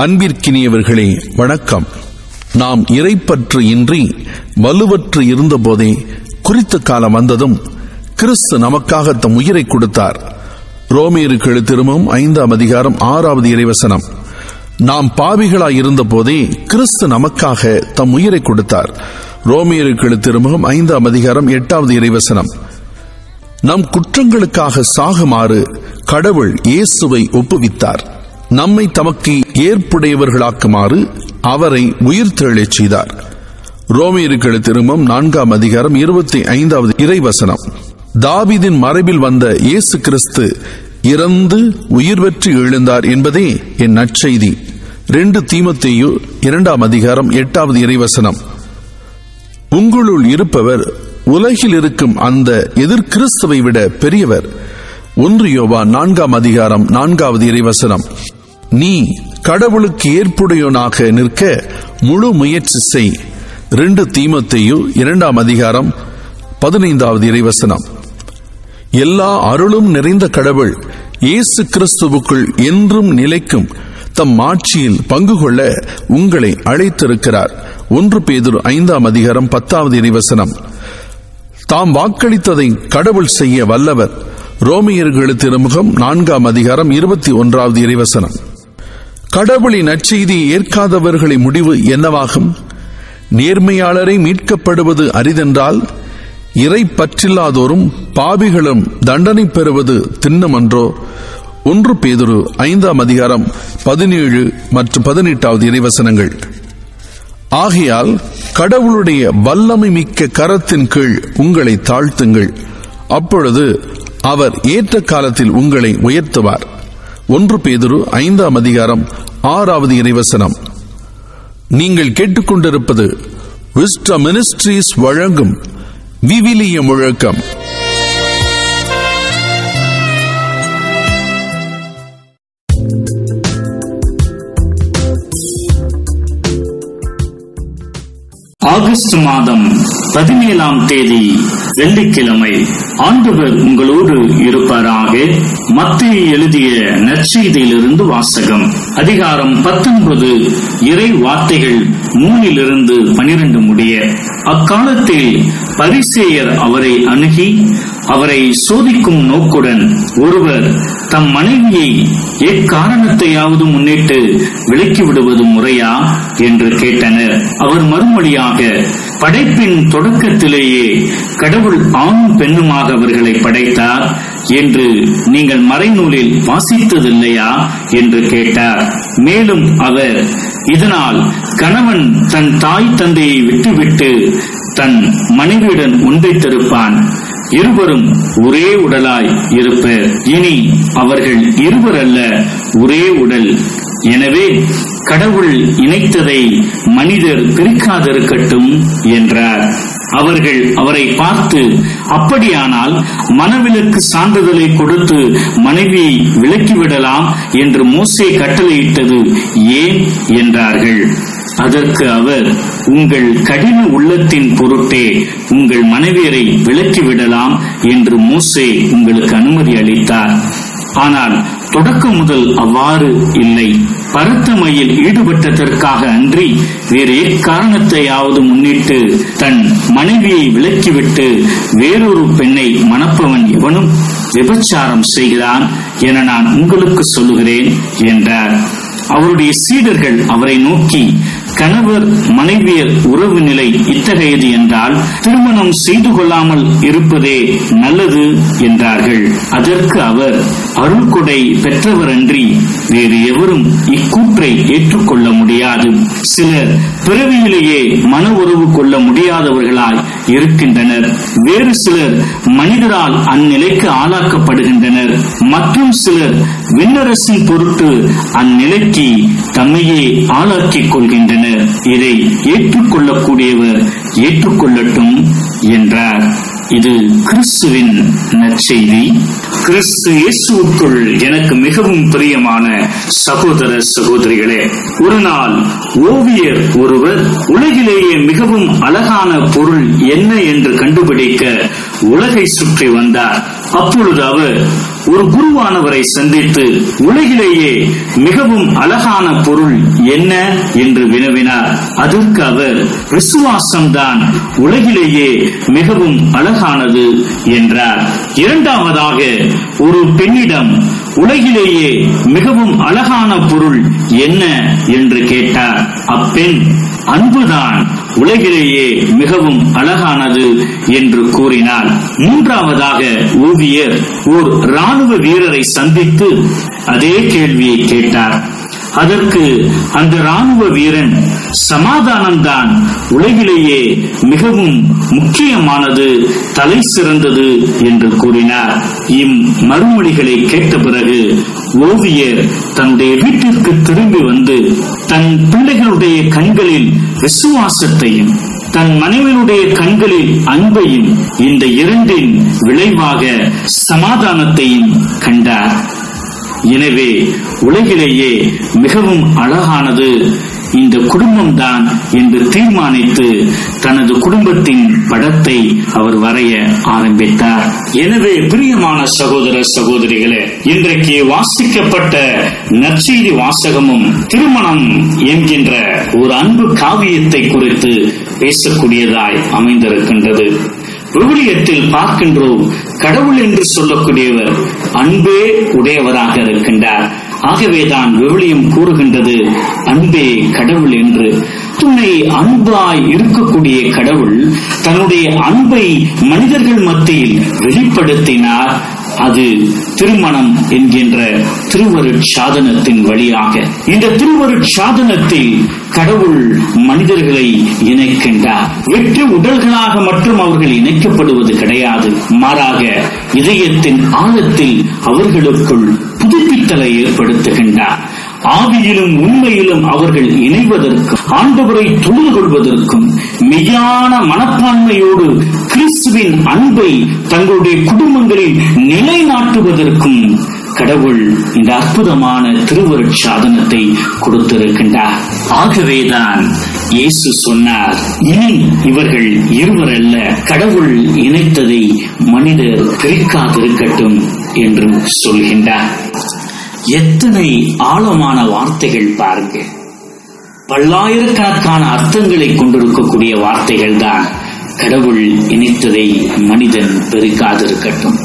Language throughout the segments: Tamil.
அன்பிற்கினியவர்களே, வணக்கம். நாம் இறைப்பற்று இன்றி வலுவற்று இருந்தபோதே குறித்த காலம் வந்ததும் கிறிஸ்து நமக்காக தம் உயிரை கொடுத்தார். ரோமேயருக்கு எழுதிய திருமுகம் 5ஆம் அதிகாரம் 6வது இறைவசனம். நாம் பாவிகளாய் இருந்த போதே கிறிஸ்து நமக்காக தம் உயிரை கொடுத்தார். ரோமேயருக்கு எழுதிய திருமுகம் 5ஆம் அதிகாரம் 8வது இறைவசனம். நம் குற்றங்களுக்காக சாகுமாறு கடவுள் இயேசுவை ஒப்புவித்தார். நம்மை தமக்கு ஏற்புடையவர்களாக்குமாறு அவரை உயிர்த்தெழச் செய்தார். ரோமேயருக்கு எழுதிய திருமுகம் 4ஆம் அதிகாரம் 25வது இறைவசனம். தாவீதின் மரபில் வந்த இயேசு கிறிஸ்து இறந்து உயிர் பெற்று எழுந்தார் என்பதே என் நற்செய்தி. 2 தீமோத்தேயு 2ஆம் அதிகாரம் 8வது இறைவசனம். உங்களுள் இருப்பவர் உலகில் இருக்கும் அந்த எதிர் கிறிஸ்துவை விட பெரியவர். 1 யோவான் 4ஆம் அதிகாரம் 4வது இறைவசனம். நீ கடவுளுக்கு ஏற்புடையவனாக நிற்க முழு முயற்சி செய். 2 தீமோத்தேயு 2ஆம் அதிகாரம் 15வது இறைவசனம். எல்லா அருளும் நிறைந்த கடவுள் இயேசு கிறிஸ்துவுக்குள் என்றும் நிலைக்கும் தம் ஆட்சியில் பங்கு கொள்ள உங்களை அழைத்திருக்கிறார். 1 பேதுரு 5ஆம் அதிகாரம் 10வது இறைவசனம். தாம் வாக்களித்ததை கடவுள் செய்ய வல்லவர். ரோமேயருக்கு எழுதிய திருமுகம் 4ஆம் அதிகாரம் 21வது இறைவசனம். கடவுளின் நற்செய்தியை ஏற்காதவர்களின் முடிவு என்னவாகும்? நேர்மையாளரை மீட்கப்படுவது அரிதென்றால் இறை பற்றில்லாதோரும் பாவிகளும் தண்டனை பெறுவது திண்ணமன்றோ? 1 பேதுரு 5ஆம் அதிகாரம் 17 மற்றும் 18வது இறைவசனங்கள். ஆகையால் கடவுளுடைய வல்லமை மிக்க கரத்தின் கீழ் உங்களை தாழ்த்துங்கள். அப்பொழுது அவர் ஏற்ற காலத்தில் உங்களை உயர்த்துவார். 1 பேதுரு 5ஆம் அதிகாரம் 6வது இறைவசனம். நீங்கள் கேட்டுக்கொண்டிருப்பது விஸ்டம் மினிஸ்ட்ரீஸ் வழங்கும் விவிலிய முழக்கம். ஆகஸ்ட் மாதம் 17ஆம் தேதி வெள்ளிக்கிழமை. ஆண்டவர் உங்களோடு இருப்பாராக. மத்தேயு எழுதிய நற்செய்தியிலிருந்து வாசகம். அதிகாரம் 19, இறை வார்த்தைகள் 3-12 முடிய. அக்காலத்தில் பரிசேயர் அவரை அணுகி அவரை சோதிக்கும் நோக்குடன், ஒருவர் தம் மனைவியை எக்காரணத்தையாவது முன்னிட்டு விலக்கிவிடுவது முறையா என்று கேட்டனர். அவர் மறுமொழியாக, படைப்பின் தொடக்கத்திலேயே கடவுள் ஆணும் பெண்ணுமாக அவர்களை படைத்தார் என்று நீங்கள் மறைநூலில் வாசித்ததில்லையா என்று கேட்டார். மேலும் அவர், இதனால் கணவன் தன் தாய் தந்தையை விட்டுவிட்டு தன் மனைவியுடன் ஒன்றித்திருப்பான், இருவரும் ஒரே உடலாய் இருப்பர். இனி அவர்கள் இருவர் அல்ல, ஒரே உடல். எனவே கடவுள் இணைத்ததை மனிதர் பிரிக்காதிருக்கட்டும் என்றார். அவர்கள் அவரை பார்த்து, அப்படியானால் மணவிலக்கு சான்றிதழை கொடுத்து மனைவியை விலக்கிவிடலாம் என்று மோசே கட்டளையிட்டது ஏன் என்றார்கள். அதற்கு அவர், உங்கள் கடின உள்ளத்தின் பொருட்டே உங்கள் மனைவியரை விலக்கிவிடலாம் என்று மோசே உங்களுக்கு அனுமதி அளித்தார். ஆனால் தொடக்கம் முதல் அவ்வாறு இல்லை. பரத்தமையில் ஈடுபட்டதற்காக அன்றி வேறு எக்காரணத்தையாவது முன்னிட்டு தன் மனைவியை விலக்கிவிட்டு வேறொரு பெண்ணை மணப்பவன் எவனும் விபச்சாரம் செய்கிறான் என நான் உங்களுக்கு சொல்லுகிறேன் என்றார். அவருடைய சீடர்கள் அவரை நோக்கி, கணவர் மனைவியர் உறவு நிலை இத்தகையது என்றால் திருமணம் செய்து கொள்ளாமல் இருப்பதே நல்லது என்றார்கள். அதற்கு அவர், அருள் கொடை பெற்றவர் அன்றி வேறு எவரும் இக்கூற்றை ஏற்றுக்கொள்ள முடியாது. சிலர் பிறவியிலேயே மன உறவு கொள்ள முடியாதவர்களாய் இருக்கின்றனர். வேறு சிலர் மனிதரால் அந்நிலைக்கு ஆளாக்கப்படுகின்றனர். மற்றும் சிலர் விண்ணரசின் பொருட்டு அந்நிலைக்கு தம்மையே ஆளாக்கிக் கொள்கின்றனர். இதை ஏற்றுக்கொள்ளக்கூடியவர் ஏற்றுக்கொள்ளட்டும் என்றார். இது கிறிஸ்துவின் நற்செய்தி. கிறிஸ்து இயேசுவுக்குள் எனக்கு மிகவும் பிரியமான சகோதர சகோதரிகளே, ஒரு நாள் ஓவியர் ஒருவர் உலகிலேயே மிகவும் அழகான பொருள் என்ன என்று கண்டுபிடிக்க உலகை சுற்றி வந்தார். அப்பொழுது அவர் ஒரு குருவானவரை சந்தித்து உலகிலேயே மிகவும் அழகான பொருள் என்ன என்று வினவினார். அதற்கு அவர், விசுவாசம்தான் உலகிலேயே மிகவும் அழகானது என்றார். இரண்டாவதாக ஒரு பெண்ணிடம் உலகிலேயே மிகவும் அழகான பொருள் என்ன என்று கேட்டார். அப்பெண், அன்புதான் உலகிலேயே மிகவும் அழகானது என்று கூறினார். மூன்றாவதாக ஓவியர் ஓர் ராணுவ வீரரை சந்தித்து அதே கேள்வியை கேட்டார். அதற்கு அந்த ராணுவ வீரன், சமாதானம்தான் உலகிலேயே மிகவும் முக்கியமானது, தலை சிறந்தது என்று கூறினார். மறுமொழிகளை கேட்ட பிறகு ஓவியர் தன்னுடைய வீட்டிற்கு திரும்பி வந்து தன் பிள்ளைகளுடைய கண்களில் விசுவாசத்தையும் தன் மனைவியுடைய கண்களில் அன்பையும், இந்த இரண்டின் விளைவாக சமாதானத்தையும் கண்டார். எனவே உலகிலேயே மிகவும் அழகானது இந்த குடும்பம்தான் என்று தீர்மானித்து தனது குடும்பத்தின் படத்தை அவர் வரைய ஆரம்பித்தார். எனவே பிரியமான சகோதர சகோதரிகளே, இன்றைக்கு வாசிக்கப்பட்ட நற்செய்தி வாசகமும் திருமணம் என்கின்ற ஒரு அன்பு காவியத்தை குறித்து பேசக்கூடியதாய் அமைந்திருக்கின்றது. விவிலியத்தில் பார்க்கின்றோம், கடவுள் என்று சொல்லக்கூடியவர் அன்பே உடையவராக இருக்கின்றார். ஆகவேதான் விவிலியம் கூறுகின்றது அன்பே கடவுள் என்று. துணை அன்பாய் இருக்கக்கூடிய கடவுள் தன்னுடைய அன்பை மனிதர்கள் மத்தியில் வெளிப்படுத்தினார். அது திருமணம் என்கின்ற திருவருட்சாதனத்தின் வழியாக. இந்த திருவருட்சாதனத்தில் கடவுள் மனிதர்களை இணைக்கின்றார். வெற்று உடல்களாக மட்டும் அவர்கள் இணைக்கப்படுவது கிடையாது. மாறாக இதயத்தின் ஆழத்தில் அவர்களுக்குள் புதுப்பித்தலை ஏற்படுத்துகின்றார். ஆவியிலும் உண்மையிலும் அவர்கள் இணைவதற்கும் ஆண்டவரை தொழுது கொள்வதற்கும் மெய்யான மனப்பான்மையோடு கிறிஸ்துவின் அன்பை தங்களுடைய குடும்பங்களில் நிலைநாட்டுவதற்கும் கடவுள் இந்த அற்புதமான திருவருட்சாதனத்தை கொடுத்திருக்கின்றார். ஆகவேதான் இயேசு சொன்னார், இனி இவர்கள் இருவரல்ல, கடவுள் இணைத்ததை மனிதர் பிரிக்காதிருக்கட்டும் என்று சொல்கின்றார். எத்தனை ஆழமான வார்த்தைகள் பாருங்க. பல்லாயிரக்கணக்கான அர்த்தங்களை கொண்டிருக்கக்கூடிய வார்த்தைகள் தான். கடவுள் இணைத்ததை மனிதன் பிரிக்காதிருக்கட்டும்.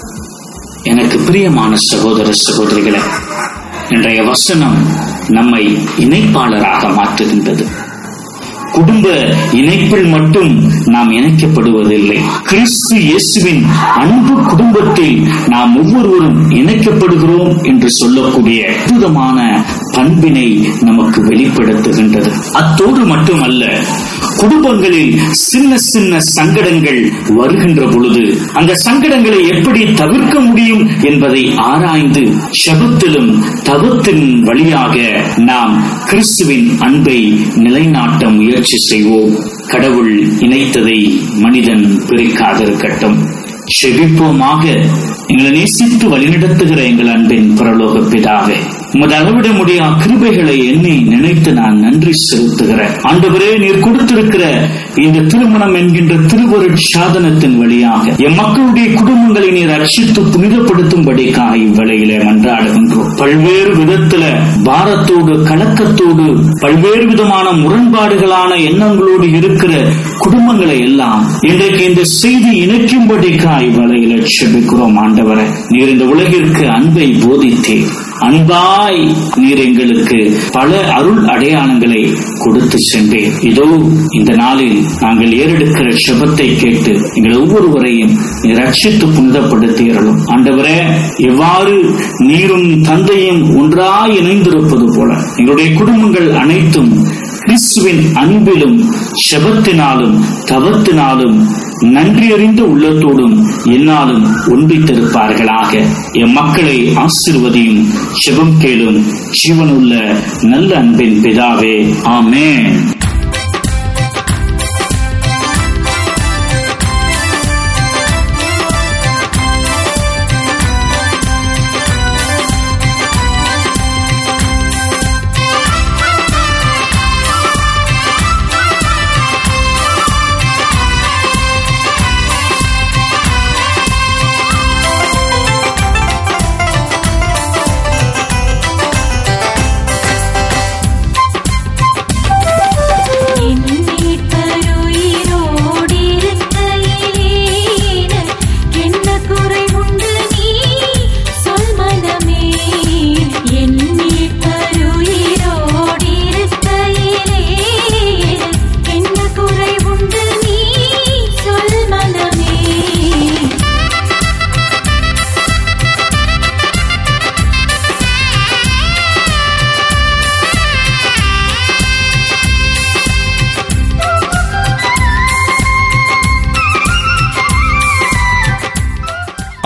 எனக்கு பிரியமான சகோதர சகோதரிகளே, இன்றைய வசனம் நம்மை இணைப்பாளராக மாற்றுகின்றது. குடும்ப இணைப்பில் மட்டும் நாம் இணைக்கப்படுவதில்லை. கிறிஸ்து இயேசுவின் அன்பு குடும்பத்தில் நாம் ஒவ்வொருவரும் இணைக்கப்படுகிறோம் என்று சொல்லக்கூடிய அற்புதமான பண்பினை நமக்கு வெளிப்படுத்துகின்றது. அத்தோடு மட்டுமல்ல, குடும்பங்களில் சின்ன சின்ன சங்கடங்கள் வருகின்ற பொழுது அந்த சங்கடங்களை எப்படி தவிர்க்க முடியும் என்பதை ஆராய்ந்து ஜெபத்திலும் தவத்தின் வழியாக நாம் கிறிஸ்துவின் அன்பை நிலைநாட்ட முயற்சி செய்வோம். கடவுள் இணைத்ததை மனிதன் பிரிக்காதிருக்கட்டும். செபிப்போமாக. எங்களை நேசித்து வழிநடத்துகிற எங்கள் அன்பின் பரலோக பிதாவே, உமது அளவிட முடியா கிருபைகளை எண்ணி நினைத்து நான் நன்றி செலுத்துகிறேன். ஆண்டவரே, நீர் கொடுத்திருக்கிற இந்த திருமணம் என்கின்ற திருவருட்சாதனத்தின் வழியாக எம் மக்களுடைய குடும்பங்களை நீர் ரட்சித்து புனிதப்படுத்தும்படிக்காக இவ்வேளையிலே மன்றாடுகின்றோம். பல்வேறு விதத்துல பாரத்தோடு கலக்கத்தோடு பல்வேறு விதமான முரண்பாடுகளான எண்ணங்களோடு இருக்கிற குடும்பங்களை எல்லாம் இன்றைக்கு இந்த செய்தி இணைக்கும்படிக்காக இவ்வேளையிலே செபிக்கிறோம். ஆண்டவரே, நீர் இந்த உலகிற்கு அன்பை போதித்தீர். அன்பாய் நீர் எங்களுக்கு பல அருள் அடையாளங்களை கொடுத்து சென்றேன். இதோ இந்த நாளில் நாங்கள் ஏறெடுக்கிற செபத்தை கேட்டு எங்கள் ஒவ்வொருவரையும் நீர் ரட்சித்து புனிதப்படுத்தியறலும். ஆண்டவரே, எவ்வாறு நீரும் தந்தையும் ஒன்றாய் இணைந்திருப்பது போல எங்களுடைய குடும்பங்கள் அனைத்தும் கிறிஸ்துவின் அன்பிலும் செபத்தினாலும் தவத்தினாலும் நன்றியறிந்த உள்ளத்தோடும் என்னாலும் ஒன்றித்திருப்பார்களாக. எம் மக்களை ஆசீர்வதியும். செபம் கேளும் ஜீவனுள்ள நல்ல அன்பின் பிதாவே, ஆமென்.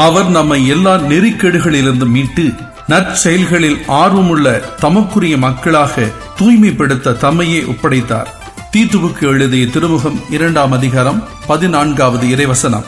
அவர் நம்மை எல்லா நெறிக்கேடுகளிலிருந்து மீட்டு நற்செயல்களில் ஆர்வமுள்ள தமக்குரிய மக்களாக தூய்மைப்படுத்த தம்மையே ஒப்படைத்தார். தீத்துவுக்கு எழுதிய திருமுகம் 2ஆம் அதிகாரம் 14வது இறைவசனம்.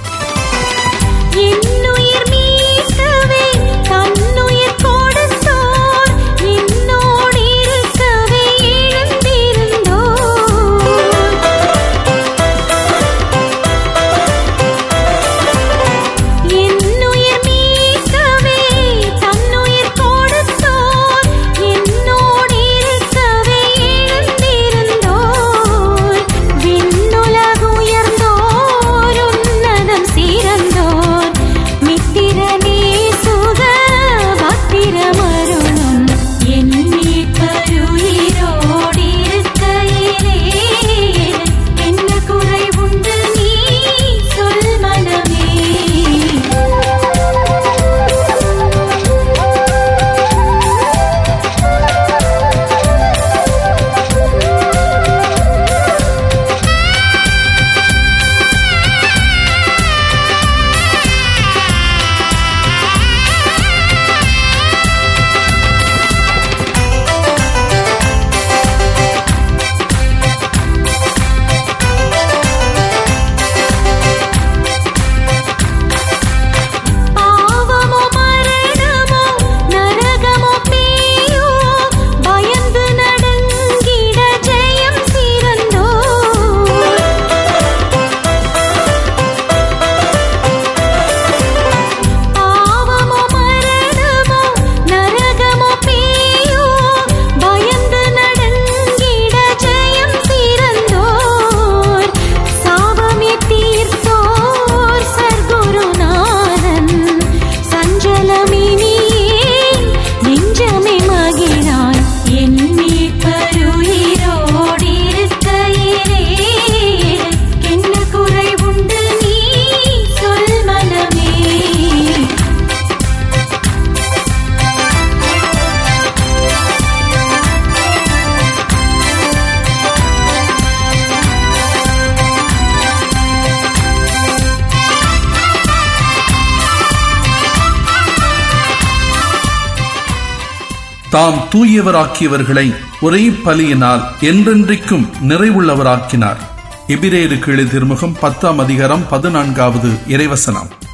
தாம் தூயவராக்கியவர்களை ஒரே பலியினால் என்றென்றைக்கும் நிறைவுள்ளவராக்கினார். எபிரேயருக்கு எழுதிய திருமுகம் 10ஆம் அதிகாரம் 14வது இறைவசனம்.